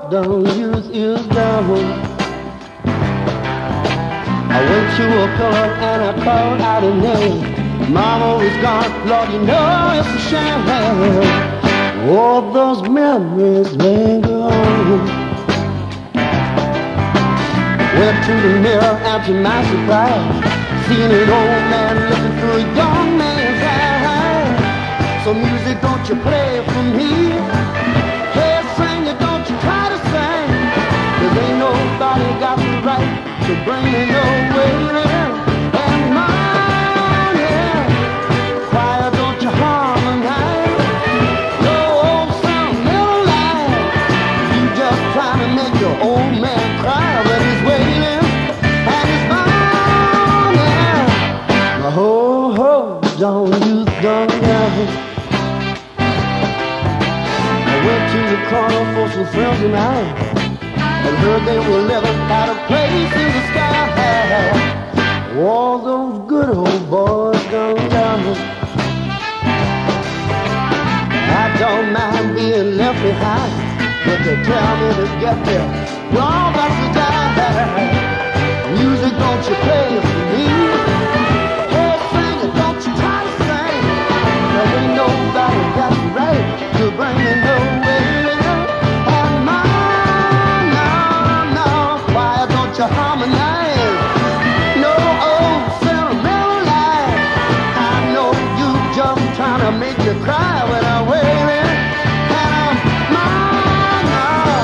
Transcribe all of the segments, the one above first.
the youth is gone. I went to a pillar and I called out a name. Mama was gone, Lord, you know it's a shame. All those memories linger on. Went to the mirror and to my surprise, seen an old man looking through a young man's eyes. So music, don't you play for me? Hey, singer, don't you try to sing, 'cause ain't nobody got the right to bring me no wailing. And mine, yeah, choir, don't you harmonize? No old sentimental line. You just trying to make your old man cry when he's wailing. And it's mine, yeah. Ho, ho, don't you don't ever. I went to the corner for some friends and I heard they were living out of place in the sky. All those good old boys gone down. I don't mind being left behind, but they tell me to get there, we're all about to die. Music, don't you play for me? Hey, sing it, don't you try to sing, 'cause ain't nobody got the right to bring me no way. To harmonize, no old sentimental line. I know you just trying to make you cry when I'm wailing, and I'm mine now.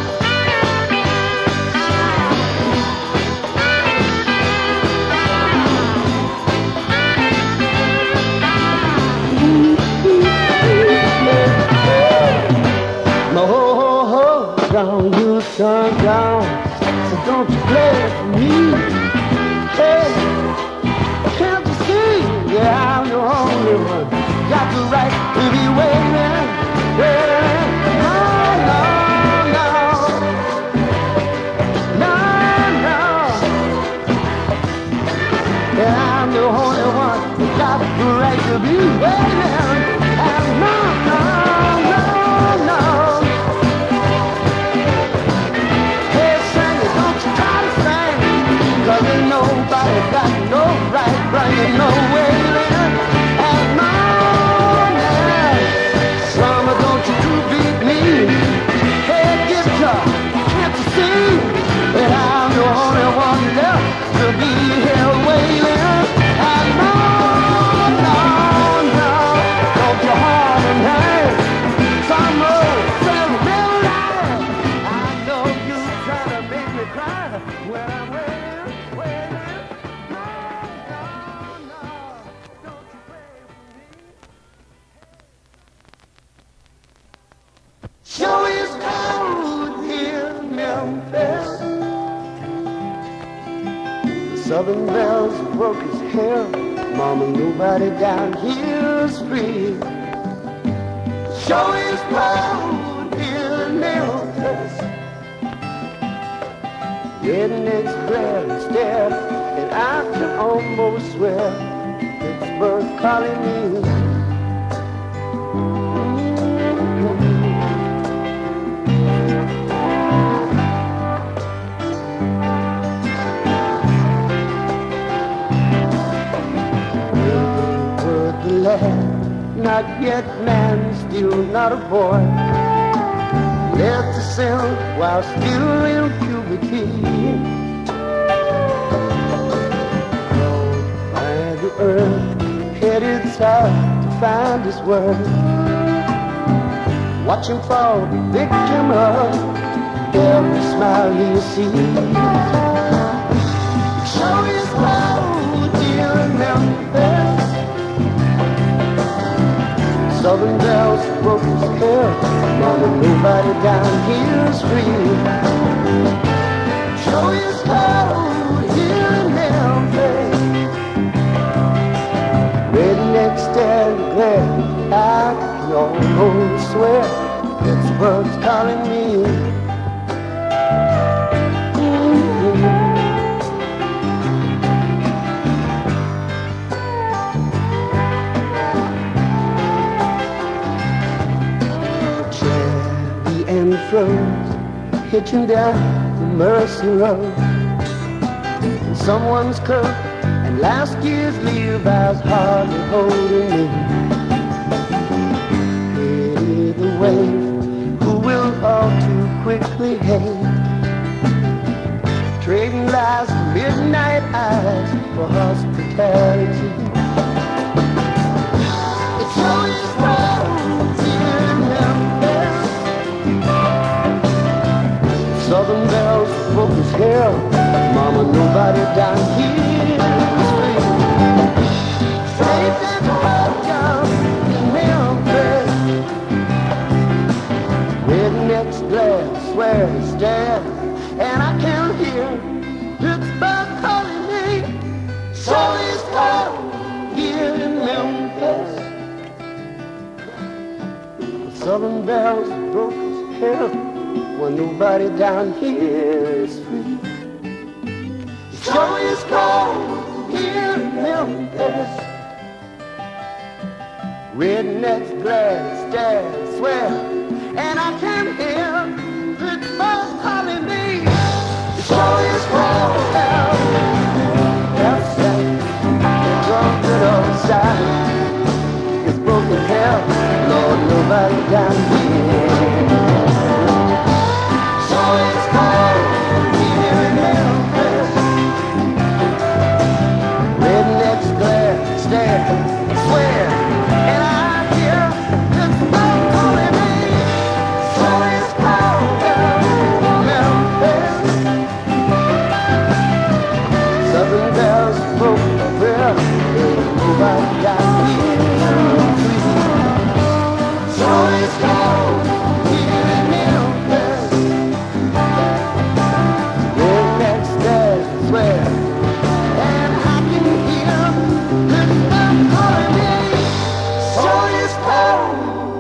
No, down you turn down. Don't you play for me? Hey, can't you see? Yeah, I'm the only one. Got the right to be waiting. Waiting. No, no, no. No, no. Yeah, I'm the only one. Got the right to be waiting. And no, no, no, no. Cause ain't nobody got no right bringing no wailing. And mine, yeah, summer, don't you beat me? Hey, guitar, can't you see that I'm the only one left to be here wailing? And mine, no, no, don't you harmonize? Summer, sentimental life. I know you trying to make me cry when I'm waiting. Show is cold here in Memphis. The Southern bells broke his hair. Mama, nobody down here is free. Show is cold here in Memphis. Rednecks glare and stare, and I can almost swear Pittsburgh calling me. Not yet man, still not a boy. Left to sell while still in puberty. By the earth, headed south to find his worth. Watch him fall, victim of every smile he sees. Show his cloud, dear Memphis. Southern bells broke his hair. Mama, nobody down here is free. Show his cold here in Memphis. Rednecks stand glare. I can almost swear Pittsburgh's calling me. Froze hitching down the Mercy Road. And someone's coat and last year's Levi's hardly holding me. Pity the wave who will all too quickly hate, trading lies for midnight eyes for hospitality. It's always roads here in Memphis. Southern bells broke his hair. Mama, nobody down here is free. Safe and welcome in Memphis. Redneck's glad, swear he's dead, and I can hear Pittsburgh calling me. So it's cold here in Memphis. The Southern bells broke his hair. When nobody down here is free. Sure is cold here in Memphis. Rednecks glad, stare, swear, and I can hear Pittsburgh calling me. Sure is cold outside. The trumpet outside is broken hell. Lord, nobody down here. It's cold here in Memphis. Rednecks glare, stare, swear, and I hear Pittsburgh calling me. So it's cold here in Memphis. Southern bells broke the prayer. Ain't nobody down here. So it's cold here in Memphis. Swear, and I can hear Pittsburgh calling me. So it's cold.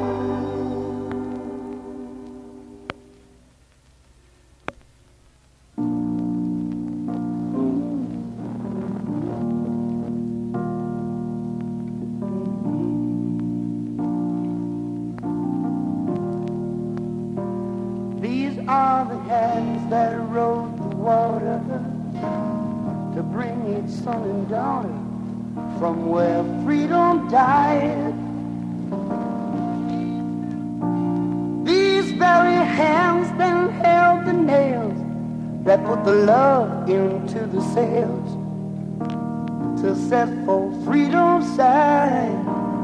These are the hands that rode the water to bring its son and daughter from where freedom died. These very hands then held the nails that put the love into the sails to set for freedom's side.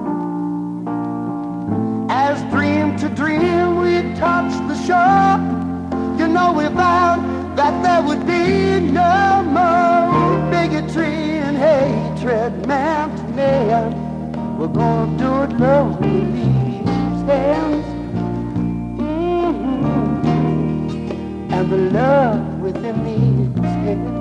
As dream to dream we touched the shore, you know we vowed that there would be no more bigotry and hatred, man to man. We're gonna do it, love, with these hands. And the love within these hands.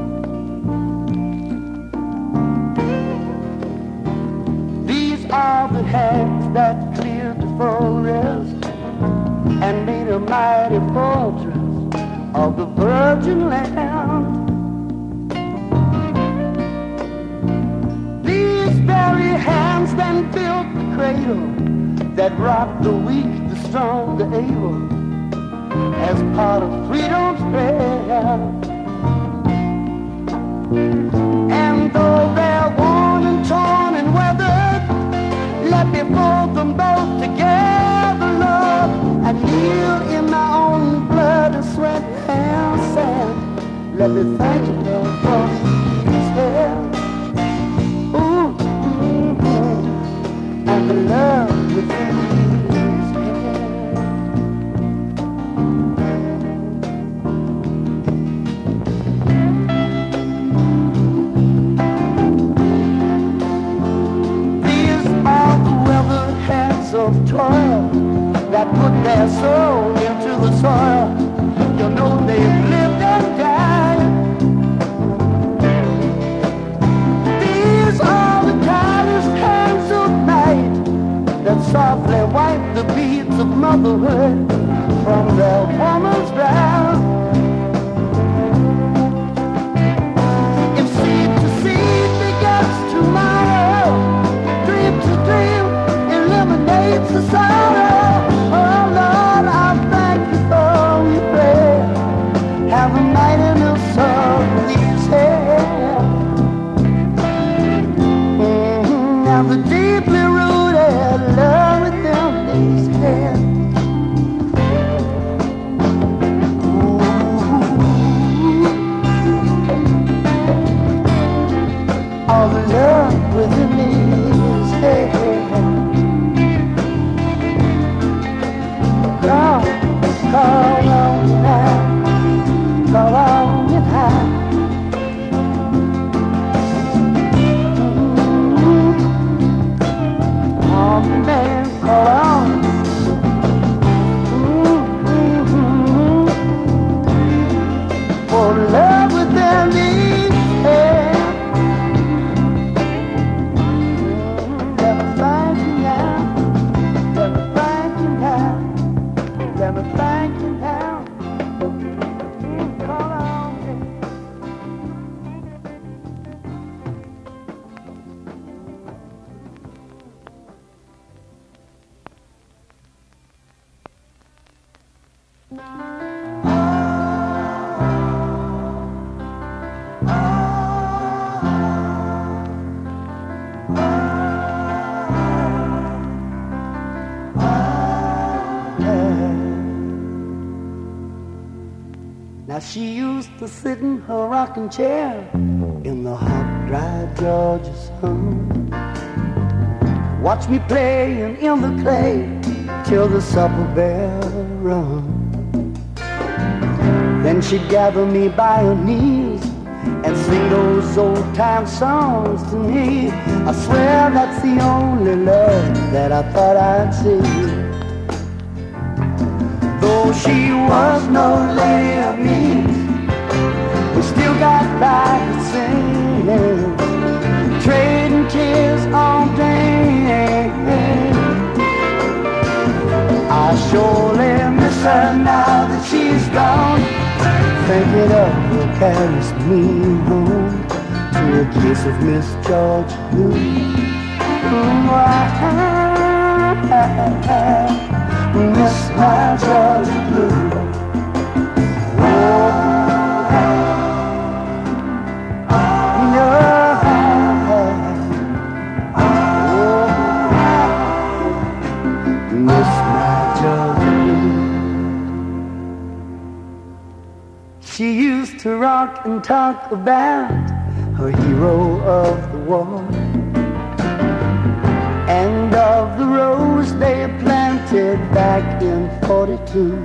These are the hands that cleared the forest and made a mighty fortress of the virgin land. These very hands then built the cradle that rocked the weak, the strong, the able, as part of freedom's prayer. And though they're worn and torn and weathered, let me fold them both together, Lord, and kneel in my own blood and sweat and sand. Let me thank you, Lord, for these hands. Ooh, and the love within these hands. These are the weathered hands of toil that put their soul into the soil. You know they've lived and died. These are the tireless hands of night that softly wipe the beads of motherhood from their woman's brow. If seed to seed begets tomorrow, dream to dream eliminates the sorrow. Oh Lord, I thank you for your prayer. Now she used to sit in her rocking chair in the hot, dry Georgia sun, watch me playing in the clay till the supper bell rung. Then she'd gather me by her knees and sing those old time songs to me. I swear that's the only love that I thought I'd see. Though she was no lady of means, we still got by singing, trading tears on pain. I surely miss her now that she's gone. Thinking of her carries me home to a case of Miss George Blue. I miss my George Blue. She used to rock and talk about her hero of the war and of the rose they planted back in 42.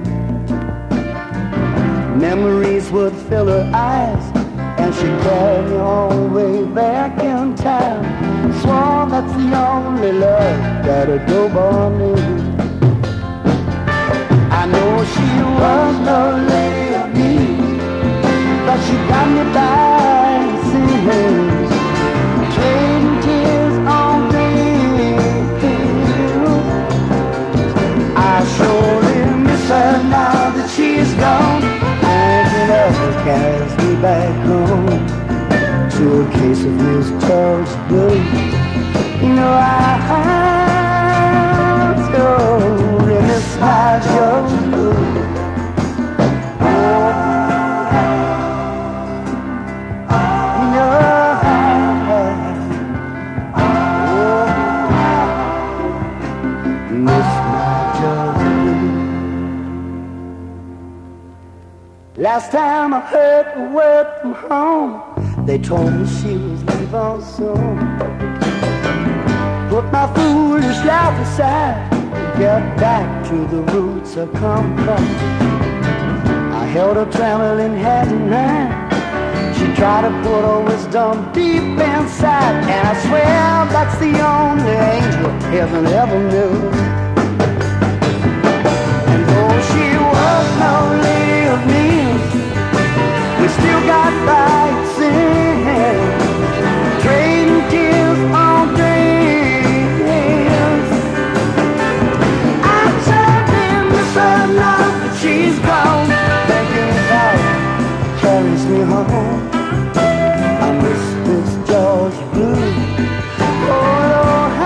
Memories would fill her eyes and she'd carry me all the way back in time. Swore that's the only love that a go-born knew. I know she was no lady of me, but she got me by singing, trading tears on pain. I surely miss her now that she's gone. Thinking of her carries me back home to a case of Miss George Blue. You know I surely miss my George Blue. Last time I heard a word from home, they told me she was leaving soon. Put my foolish life aside and get back to the roots I come from. I held her trembling hand in mine. She tried to put her wisdom deep inside, and I swear that's the only angel heaven ever knew. And though she was no lady of means, we still got by singing, trading tears on dreams. I certainly miss her now that she's gone. Thinking about her carries me home. I miss Miss George Blue. Oh, I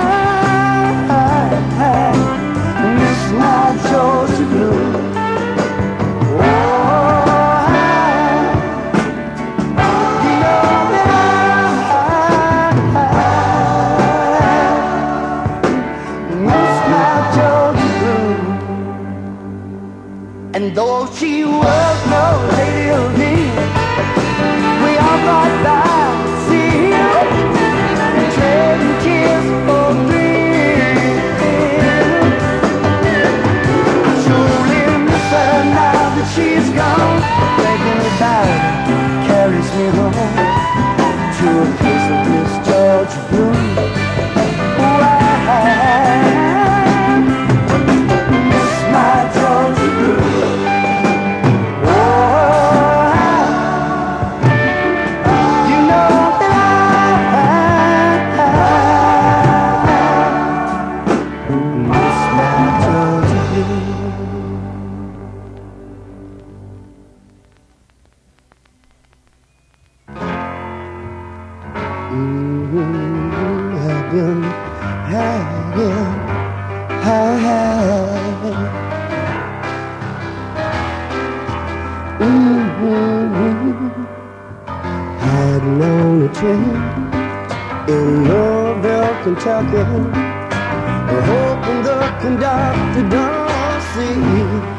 miss my George Blue. And though she was no lady of me, we all got by to see her, trading tears for dreams. I surely miss her now that she's gone. Thinking about her carries me home to a piece of Miss George Blue. Oh, I miss my George Blue. Hiding on a train in Louisville, Kentucky, hoping the conductor don't see.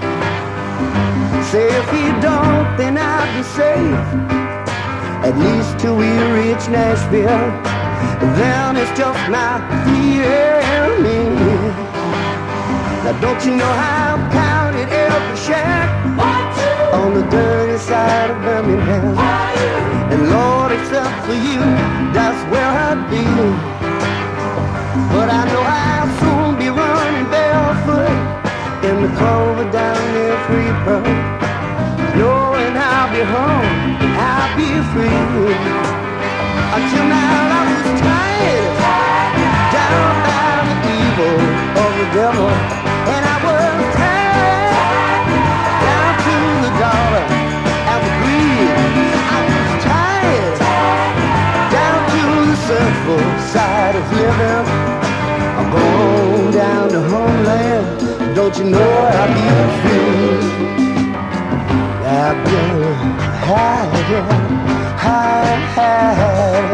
Say if he don't, then I'll be safe, at least till we reach Nashville. Then it's just my fear and me. Now don't you know I've counted every shack on the dirty side of Birmingham? And Lord, except for you, that's where I'd be. But I know I'll soon be running barefoot in the clover down near Freeport, knowing I'll be home and I'll be free. Until now I was tired, down by the evil of the devil, and I was tired, down to the dollar and the greed. I was tired, down to the sinful side of living. I'm going down to homeland, don't you know I'll be free? I've been high.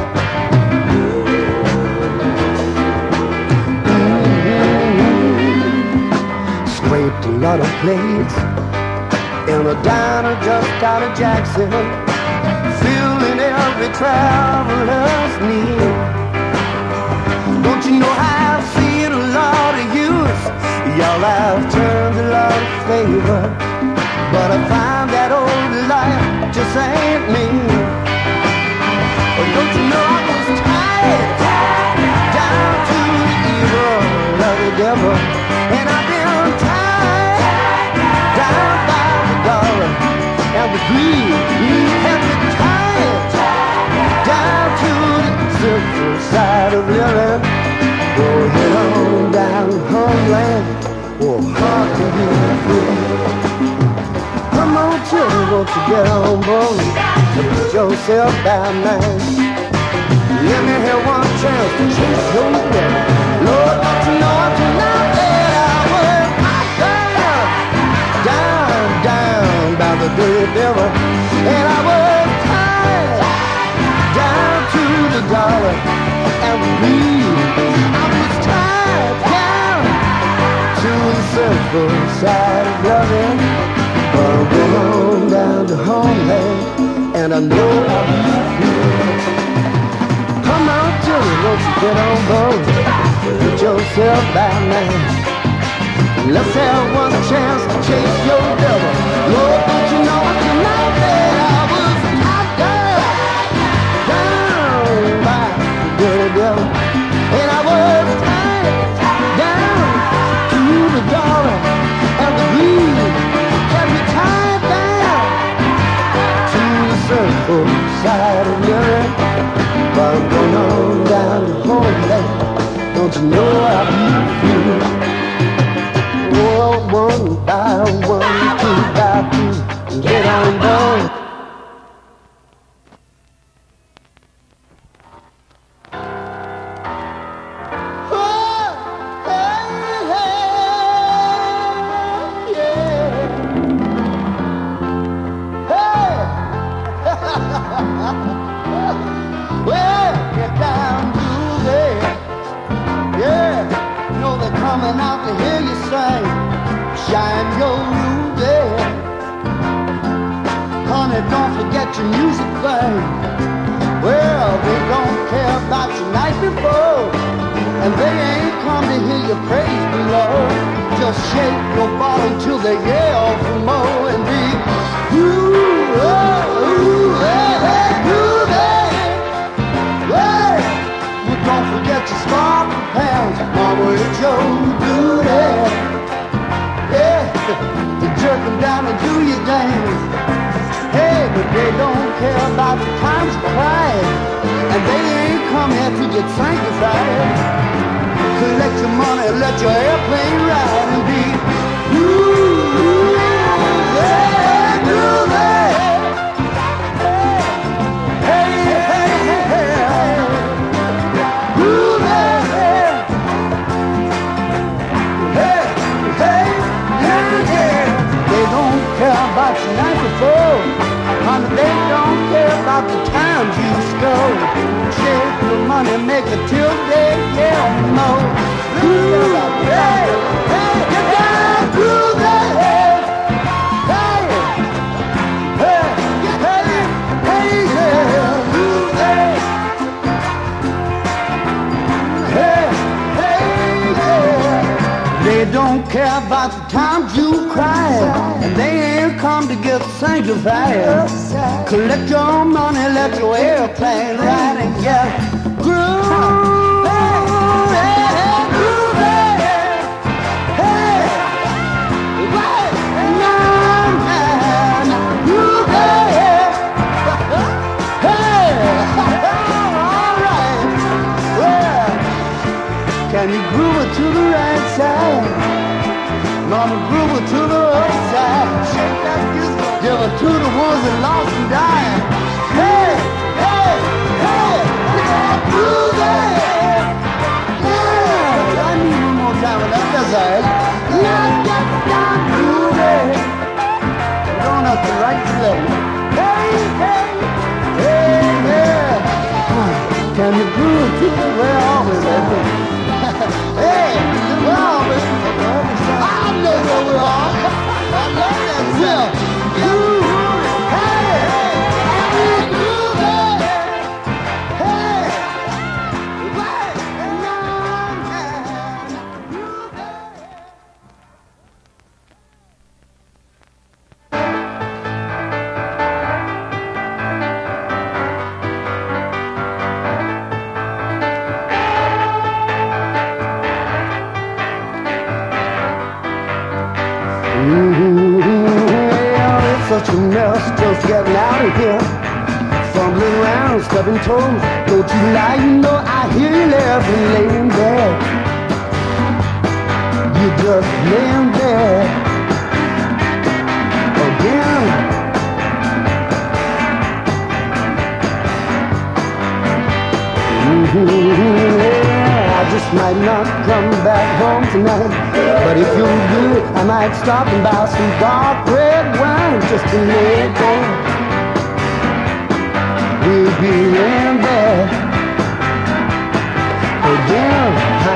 Scraped a lot of plates in a diner just out of Jackson, filling every traveler's need. Don't you know I've seen a lot of use? Y'all have turned a lot of favor, but I find that old life just ain't me. Oh, don't you know I was tired, down to the evil of the devil, and I've been tired, down by the dollar and the greed. And been tired, down to the simple side of living. Go head on down to homeland, or heart can be free. Come on, children, won't you get on board and put yourself down now? Let me have one chance to chase your will. Lord, don't you know tonight that I was down by the dirty devil, and I was tired, down to the dollar and the greed. I was tired, down to the simple side of loving. But I'm going on down to homeland, and I know I'll be free. Come on, children, won't you get on board? Put yourself down now. Let's have one chance to chase your devil. Lord, don't you know tonight that I was down by the dirty devil, and I was tired, down to the dollar and the greed. Tied down to the circle side of living, but I'm going on down to homeland. Don't you know I'll be free? Oh, one by one, two by two, get on board. Well, get down to there. Yeah, you know they're coming out to hear you sing. Shine your ruby. Honey, don't forget your music thing. Well, they don't care about your night before, and they ain't come to hear your praise below. Just shake your bottom till they yell for more and be ooh, oh, ooh, hey, hey, groovy. Well, don't forget your smart pounds, mama, it's your duty. Yeah, to jerk them down and do your dance. Hey, but they don't care about the times of crying, and they ain't come here to get sanctified. Collect your money, let your airplane ride and be ooh, yeah, groovy. Hey, hey, hey, groovy. Hey, hey, yeah, yeah. They don't care about your night before, money make a till day, yeah, no. Groove, hey, hey, you gotta groove it. Hey, hey, hey, hey, yeah, groove it. Hey, hey, yeah. They don't care about the times you cry, and they ain't come to get sanctified. Collect your money, let your airplane ride and get groove. Hey, hey, groove, hey, hey, right, now, man, groove, hey, hey, all right, well, can you groove it to the right side? Mama, groove it to the right side. Give it to the ones that lost and died. Hey, hey, hey, yeah, groove it. Yeah, I need one more time with that. That's all right. Yeah, groove it. You don't have to write the letter. Hey, hey, hey, yeah. Can you groove it to the way always, baby? Hey, we're always. I know where we are. I love that stuff. Such a mess just getting out of here. Fumbling around, stubbing toes. Don't you lie, you know I hear you laughing, laying there. You're just laying there again. Yeah, I just might not come back home tonight, but if you do, I might stop and buy some dark red wine just to lay there. We'll be laying there again.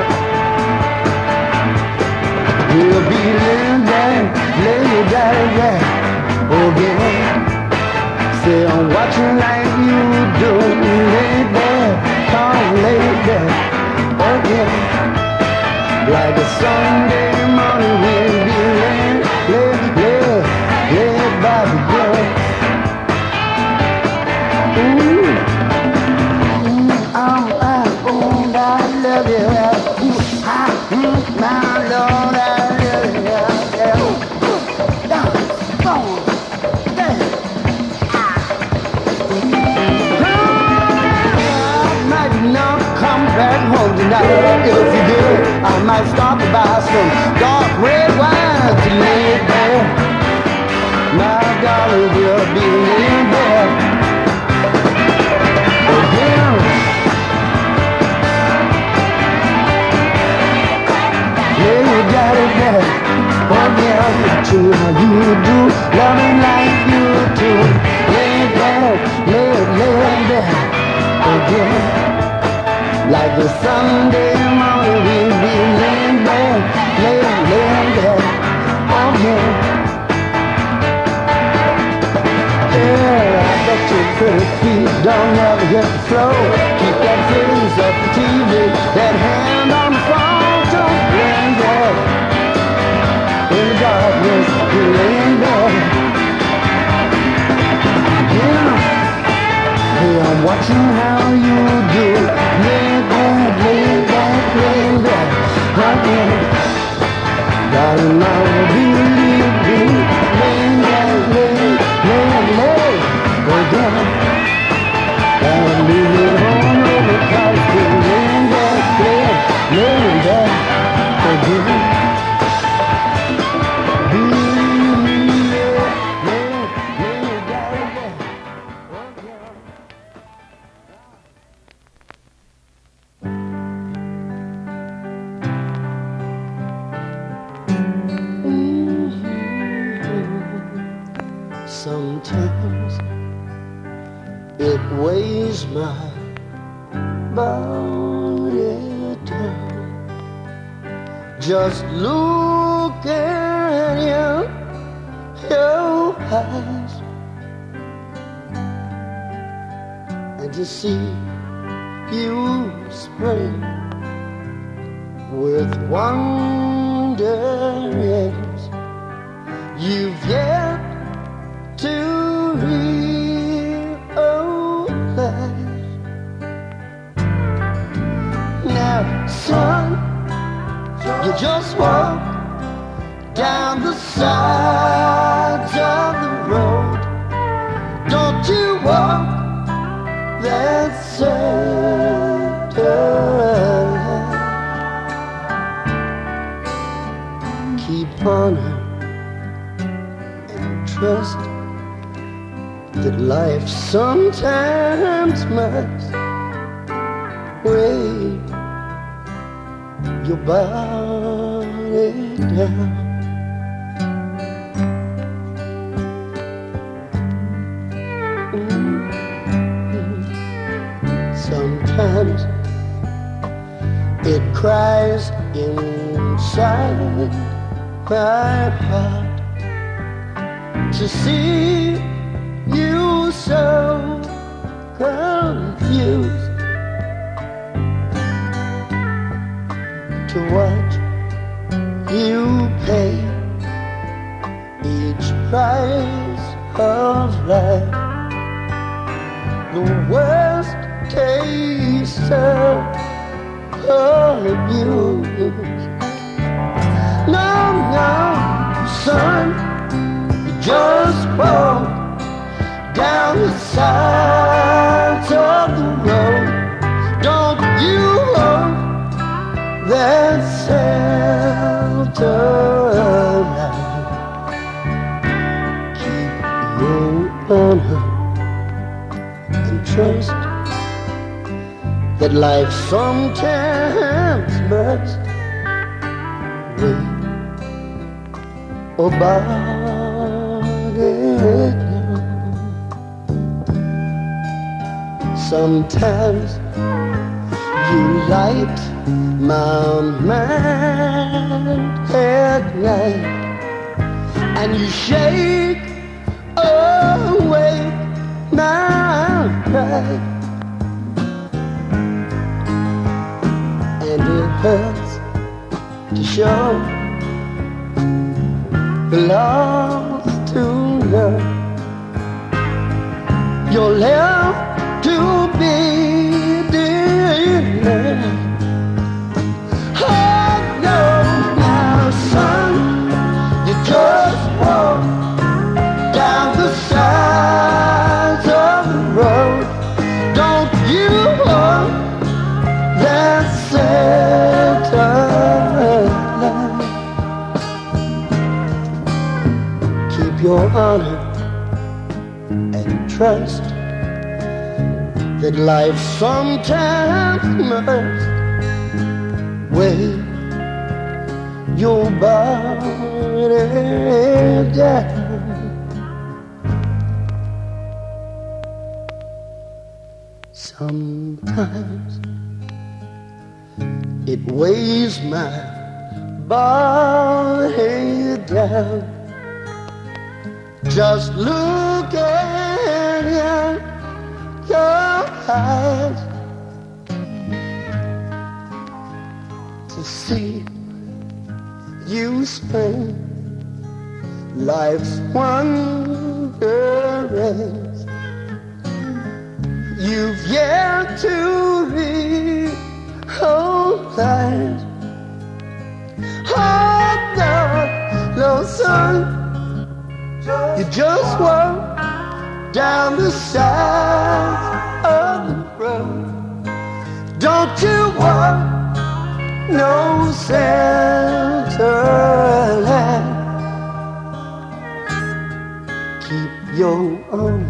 We'll be laying there, laying there again. Say I'm watching like you do, lay there, come lay there again. Like a Sunday morning we'll be laying by the door. I love you. My Lord, I love you. I might not come back home tonight. If you do, I might stop to buy some dark red wine to lay there. My darling will be laying there again. Yeah, you got it there again. To how you do, loving like you do. Lay there, lay there again. Like the Sunday morning we'll be laying there, laying there again. Yeah, I bet your pretty feet don't ever hit the floor. Keep that face up the TV, that hand on the phone, just laying there. In the darkness, you're laying there. Yeah, hey, I'm watching how you do. Lay there again. Darling, I will believe you. Laying there again. And leave it on over, 'cause you're laying there again. Sometimes it weighs my bow it down. Just look at your eyes, and to see you spring with wonders you've yet to realize. Now, son, you just walk down the sides of the road. Don't you walk that center line. Keep honor and trust that life sometimes must weigh your body down. Sometimes it cries inside my heart to see you so confused, to watch you pay each price of life, the worst taste of abuse. No, no, son, you just walk down the sides of the road. Don't you walk that center line. Keep your honor and trust that life sometimes must wait or bow it down. Sometimes you light my mind at night, and you shake awake my pride. And it hurts to show the lost to love. You're left to be denied. Oh no, now son, you just walk down the sides of the road. Don't you walk that center line. Keep your honor and trust that life sometimes must weigh your body down. Sometimes it weighs my body down. Just look at your eyes to see you spend life's wonders you've yet to realize. Oh no, no son, you just walk down the side of the road. Don't you walk no center line. Keep your honor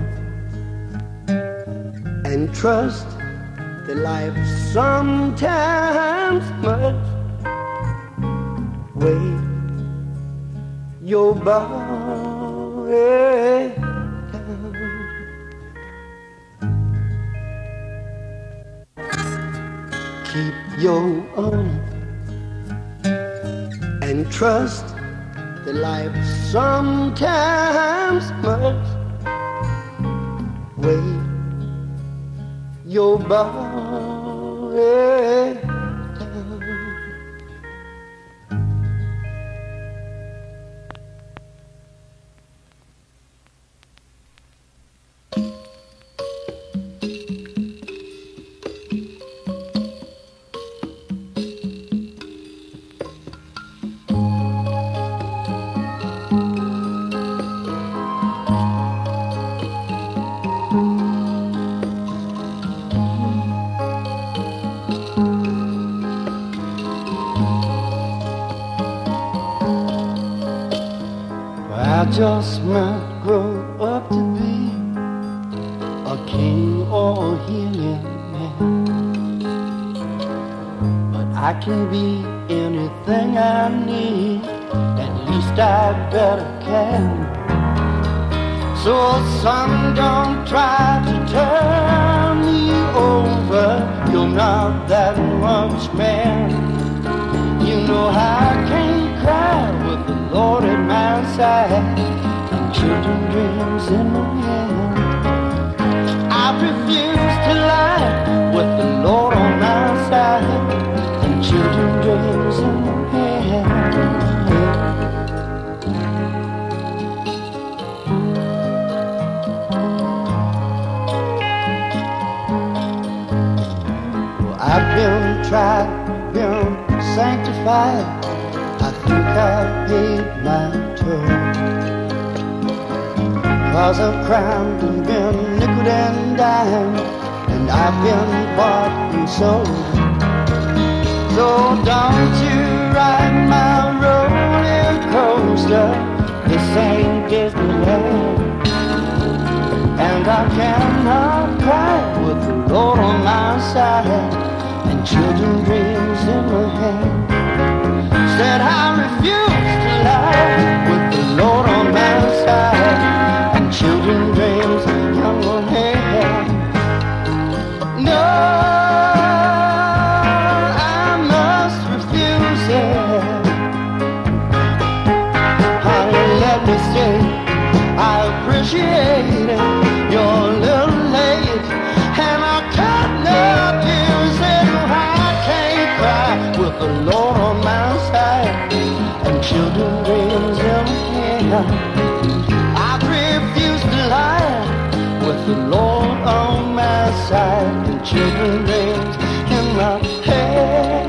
and trust that life sometimes must weigh your body down. your own and trust that life sometimes must weigh your body down. I just might grow up to be a king or a healing man, but I can be anything I need, at least I better can. So son, don't try to turn me over, you're not that much man. You know I can't cry with the Lord at my side and children's dreams in my hand. I refuse to lie with the Lord on my side and children's dreams in my hand. Well, I've been tried, been sanctified, I think I've paid my toll, 'cause I've crimed and been nickel and dime, and I've been bought and sold. So don't you ride my roller coaster, this ain't Disneyland. And I cannot cry with the Lord on my side and children's dreams in my hand. Said I refuse to lie with the Lord on my side and children's dreams in my hand. No, I must refuse it. Honey, let me say I appreciate it. You're a little late and I cannot use it. I can't cry with the Lord on my side and children's dreams in my hand. I refuse to lie with the Lord on my side and children's dreams in my hand.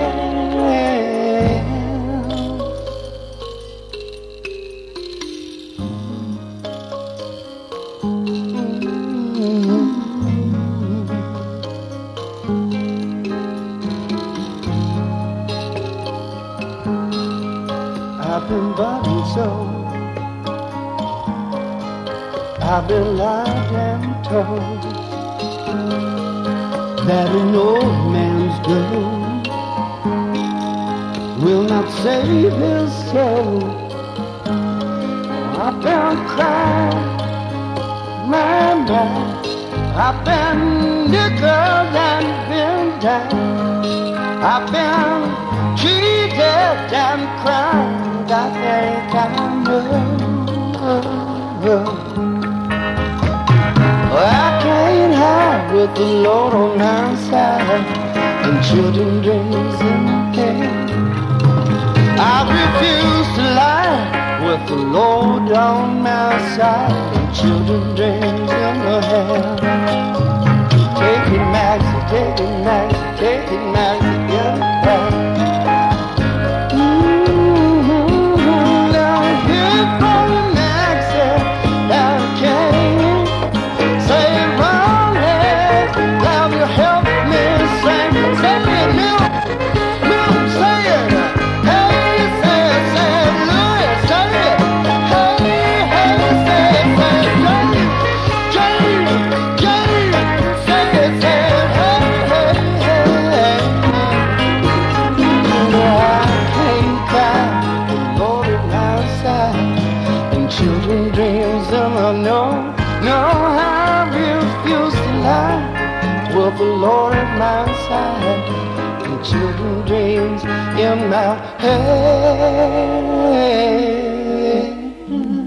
I've been bought and sold, I've been lied and told that an old man's gold will not save his soul. I've been crying, my mind, I've been nickel and been down, I've been cheated and cried. I think I know I can't hide with the Lord on my side and children's dreams in my hand. I refuse to lie with the Lord on my side and children's dreams in my hand. Take it, Maxie, take it, Maxie, take it, Maxie, get it back. Children dreams and I know I refuse to lie with the Lord at my side and children's dreams in my head.